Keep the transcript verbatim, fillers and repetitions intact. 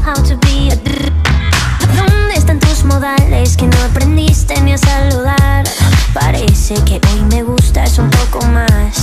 how to be a dr- ¿Dónde están tus modales que no aprendiste ni a saludar? Parece que hoy me gustas un poco más.